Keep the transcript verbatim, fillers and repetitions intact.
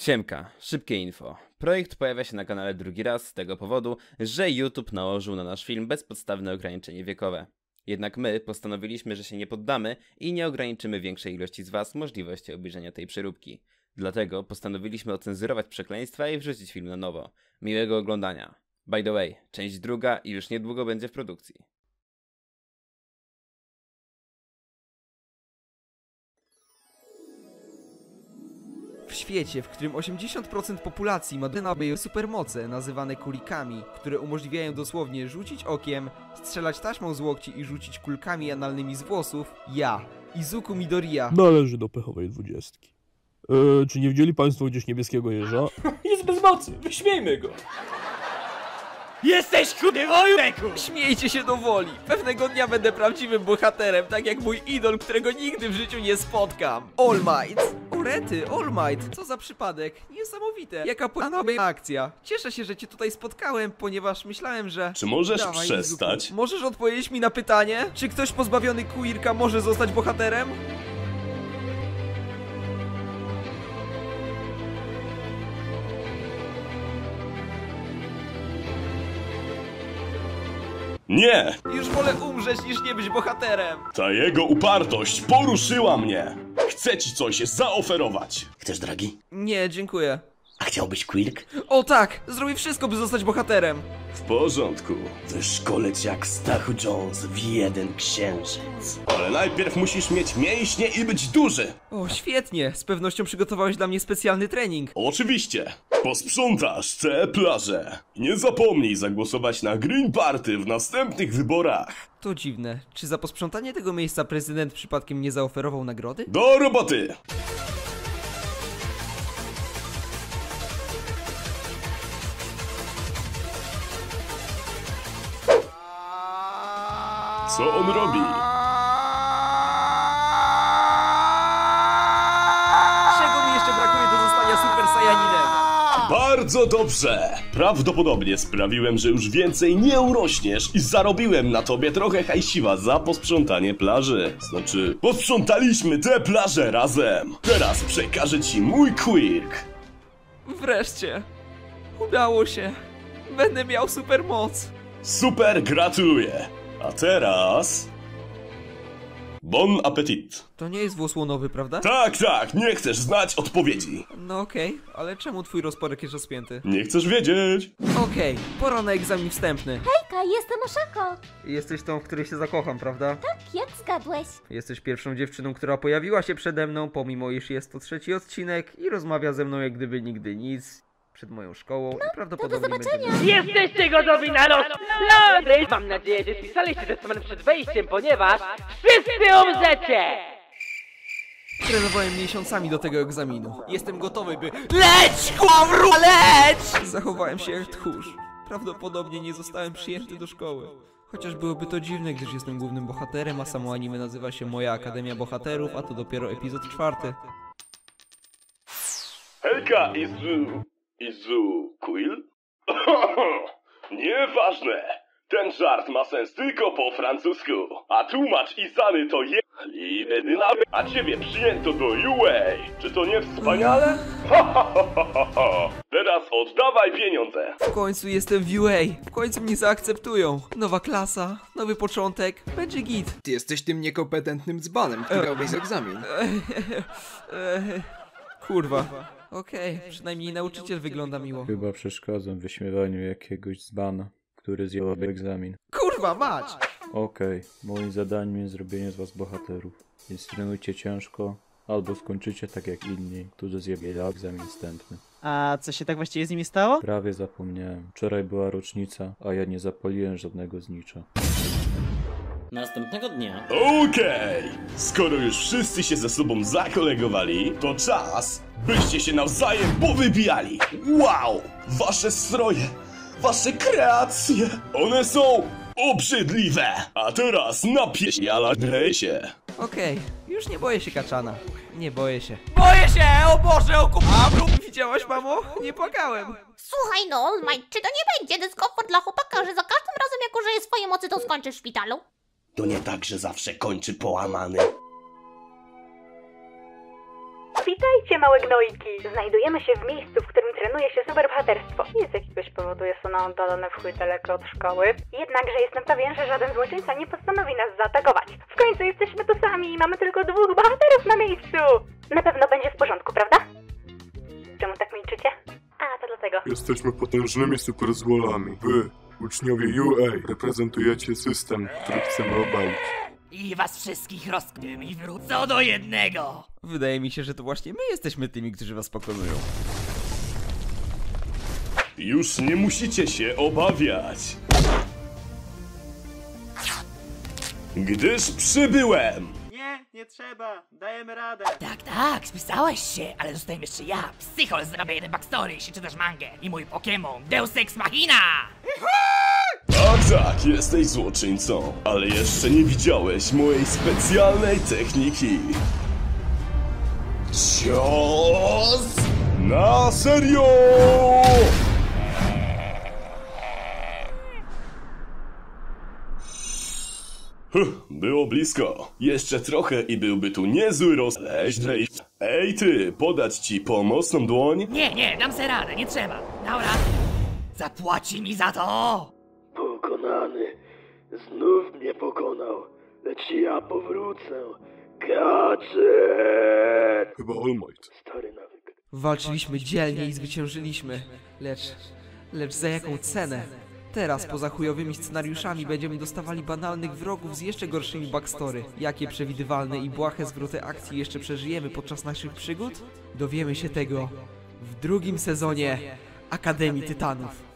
Siemka, szybkie info. Projekt pojawia się na kanale drugi raz z tego powodu, że YouTube nałożył na nasz film bezpodstawne ograniczenie wiekowe. Jednak my postanowiliśmy, że się nie poddamy i nie ograniczymy większej ilości z was możliwości obejrzenia tej przeróbki. Dlatego postanowiliśmy ocenzurować przekleństwa i wrzucić film na nowo. Miłego oglądania. By the way, część druga i już niedługo będzie w produkcji. W świecie, w którym osiemdziesiąt procent populacji ma nabyje supermoce nazywane kulikami, które umożliwiają dosłownie rzucić okiem, strzelać taśmą z łokci i rzucić kulkami analnymi z włosów, ja, Izuku Midoriya, należy do pechowej dwudziestki. Eee, czy nie widzieli państwo gdzieś niebieskiego jeża? Jest bez mocy, wyśmiejmy go! Jesteś chudy wojreku! Śmiejcie się do woli. Pewnego dnia będę prawdziwym bohaterem, tak jak mój idol, którego nigdy w życiu nie spotkam. All Might. Urety, All Might. Co za przypadek. Niesamowite. Jaka planowa akcja. Cieszę się, że cię tutaj spotkałem, ponieważ myślałem, że... Czy możesz Dawaj, przestać? Izuku. Możesz odpowiedzieć mi na pytanie? Czy ktoś pozbawiony queerka może zostać bohaterem? Nie! Już wolę umrzeć niż nie być bohaterem. Ta jego upartość poruszyła mnie! Chcę ci coś zaoferować! Chcesz, dragi? Nie, dziękuję. A chciałbyś quirk? O tak! Zrobię wszystko, by zostać bohaterem. W porządku. Wyszkoleć jak Stachu Jones w jeden księżyc. Ale najpierw musisz mieć mięśnie i być duży! O, świetnie. Z pewnością przygotowałeś dla mnie specjalny trening. Oczywiście! Posprzątasz te plaże! Nie zapomnij zagłosować na Green Party w następnych wyborach! To dziwne. Czy za posprzątanie tego miejsca prezydent przypadkiem nie zaoferował nagrody? Do roboty! Co on robi? Czego mi jeszcze brakuje do zostania Super Saiyaninem? Bardzo dobrze! Prawdopodobnie sprawiłem, że już więcej nie urośniesz i zarobiłem na tobie trochę hajsiwa za posprzątanie plaży. Znaczy, posprzątaliśmy te plaże razem! Teraz przekażę ci mój quirk! Wreszcie. Udało się. Będę miał supermoc. Super gratuluję! A teraz... Bon appetit! To nie jest włos łonowy, prawda? Tak, tak, nie chcesz znać odpowiedzi! No okej, ale czemu twój rozporek jest rozpięty? Nie chcesz wiedzieć? Okej, pora na egzamin wstępny. Hejka, jestem Oszako. Jesteś tą, w której się zakocham, prawda? Tak, jak zgadłeś? Jesteś pierwszą dziewczyną, która pojawiła się przede mną, pomimo iż jest to trzeci odcinek i rozmawia ze mną jak gdyby nigdy nic. Przed moją szkołą i prawdopodobnie do zobaczenia. będzie... Jesteście gotowi na rozplody! Mam nadzieję, że spisaliście testament przed wejściem, ponieważ wszyscy umrzecie! Trenowałem miesiącami do tego egzaminu. Jestem gotowy, by... Leć, kłamru, leć! Zachowałem się jak tchórz. Prawdopodobnie nie zostałem przyjęty do szkoły. Chociaż byłoby to dziwne, gdyż jestem głównym bohaterem, a samo anime nazywa się Moja Akademia Bohaterów, a to dopiero epizod czwarty. Hejka, Izu... Izu... Quill? Nieważne! Ten żart ma sens tylko po francusku, a tłumacz Izany to je... Liebe dynamy, a ciebie przyjęto do U A. Czy to nie wspaniale? Teraz oddawaj pieniądze. W końcu jestem w U A. W końcu mnie zaakceptują. Nowa klasa, nowy początek, będzie git. Ty jesteś tym niekompetentnym dzbanem, który miałbyś egzamin. Kurwa. Okej, okay, przynajmniej nauczyciel wygląda miło. Chyba przeszkadzam w wyśmiewaniu jakiegoś dzbana, który zjadł egzamin. Kurwa mać! Okej, okay, moim zadaniem jest zrobienie z was bohaterów. Więc trenujcie ciężko, albo skończycie tak jak inni, którzy zjebili egzamin wstępny. A co się tak właściwie z nimi stało? Prawie zapomniałem. Wczoraj była rocznica, a ja nie zapaliłem żadnego znicza. Następnego dnia... Okej! Okay. Skoro już wszyscy się ze sobą zakolegowali, to czas, byście się nawzajem powybijali! Wow! Wasze stroje, wasze kreacje, one są obrzydliwe! A teraz napie się na dresie! Okej, okay. Już nie boję się kaczana. Nie boję się. Boję się! O Boże, o kubabru! Widziałaś, mamo? Nie płakałem. Słuchaj no, All Might, czy to nie będzie dyskomfort dla chłopaka, że za każdym razem jak użyje swoje mocy, to skończy w szpitalu? To nie tak, że zawsze kończy połamany. Witajcie, małe gnojki! Znajdujemy się w miejscu, w którym trenuje się superbohaterstwo. I z jakiegoś powodu jest ono oddalone w chuj daleko od szkoły. Jednakże jestem pewien, że żaden złoczyńca nie postanowi nas zaatakować. W końcu jesteśmy tu sami i mamy tylko dwóch bohaterów na miejscu! Na pewno będzie w porządku, prawda? Czemu tak milczycie? A, to dlatego. Jesteśmy potężnymi superzłolami. Wy, uczniowie U A, reprezentujecie system, który chcemy obalić. I was wszystkich rozkpię i wrócę do jednego! Wydaje mi się, że to właśnie my jesteśmy tymi, którzy was pokonują. Już nie musicie się obawiać. Gdyż przybyłem! Nie, nie trzeba. Dajemy radę. Tak, tak, spisałeś się, ale zostałem jeszcze ja, Psychol, zrobię jeden backstory, jeśli czytasz mangę. I mój Pokémon, Deus Ex Machina! Tak, tak, jesteś złoczyńcą, ale jeszcze nie widziałeś mojej specjalnej techniki. Cios na serio! Huh, było blisko. Jeszcze trochę i byłby tu niezły rozleźny. Ej ty, podać ci pomocną dłoń? Nie, nie, dam se radę, nie trzeba. Dobra, zapłaci mi za to! Pokonany. Znów mnie pokonał. Lecz ja powrócę. Gadżet! Chyba All Might. Stary nawyk. Walczyliśmy dzielnie i zwyciężyliśmy. Lecz... Lecz za jaką cenę? Teraz, poza chujowymi scenariuszami, będziemy dostawali banalnych wrogów z jeszcze gorszymi backstory. Jakie przewidywalne i błahe zwroty akcji jeszcze przeżyjemy podczas naszych przygód? Dowiemy się tego w drugim sezonie Akademii Tytanów.